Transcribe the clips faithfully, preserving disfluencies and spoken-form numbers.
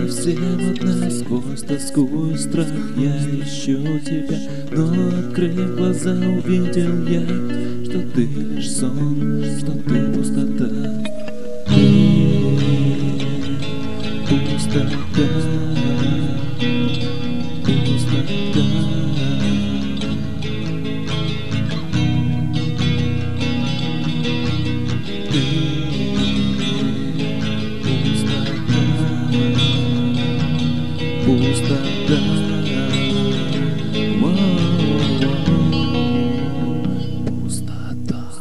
совсем одна, сквозь тоску и страх я ищу тебя. Но открыв глаза, увидел я, что ты лишь сон, что ты пустота. Ты пустота, пустота. Пустота, пустота.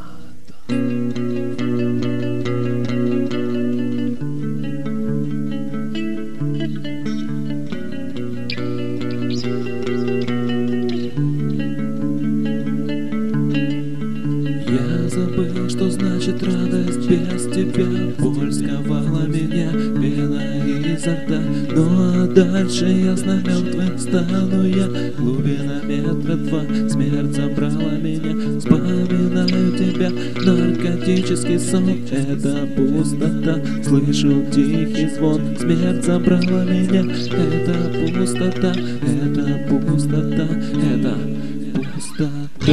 Я забыл, что значит радость без тебя. Боль сковала меня, пена изо рта. Ну а дальше ясно мертвым стану я. Глубина метра два, смерть забрала меня. Вспоминаю тебя, наркотический сон. Это пустота, слышу тихий звон. Смерть забрала меня. Это пустота, это пустота, это пустота.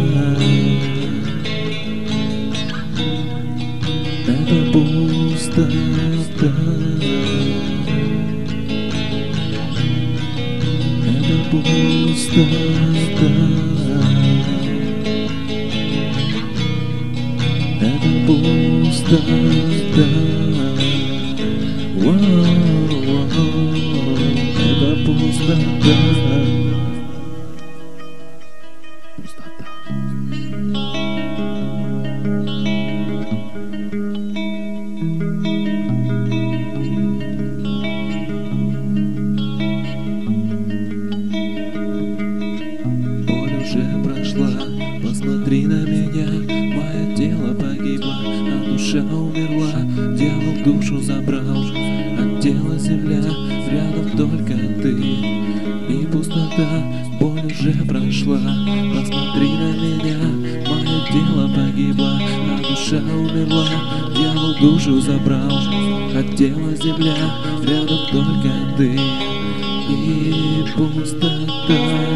Это пустота. Это пустота. Это пустота. Воу-воу. Это пустота. Пустота. Посмотри на меня, мое тело погибло, а душа умерла. Дьявол душу забрал, от тела земля, рядом только ты и пустота. Боль уже прошла. Посмотри на меня, мое тело погибло, а душа умерла. Дьявол душу забрал, от тела земля, рядом только ты и пустота.